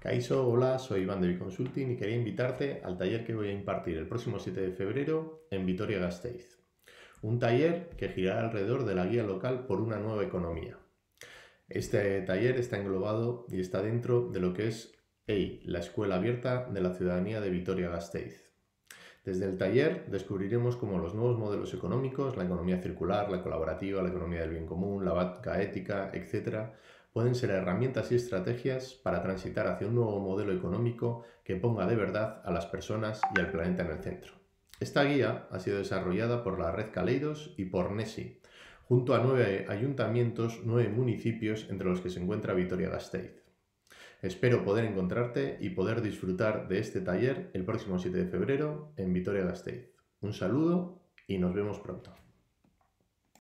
Kaiso, hola, soy Iván de Biconsulting y quería invitarte al taller que voy a impartir el próximo 7 de febrero en Vitoria-Gasteiz. Un taller que girará alrededor de la guía local por una nueva economía. Este taller está englobado y está dentro de lo que es EI, la Escuela Abierta de la Ciudadanía de Vitoria-Gasteiz. Desde el taller descubriremos cómo los nuevos modelos económicos, la economía circular, la colaborativa, la economía del bien común, la banca ética, etc., pueden ser herramientas y estrategias para transitar hacia un nuevo modelo económico que ponga de verdad a las personas y al planeta en el centro. Esta guía ha sido desarrollada por la red Kaleidos y por NESI, junto a 9 ayuntamientos, 9 municipios, entre los que se encuentra Vitoria-Gasteiz. Espero poder encontrarte y poder disfrutar de este taller el próximo 7 de febrero en Vitoria-Gasteiz. Un saludo y nos vemos pronto.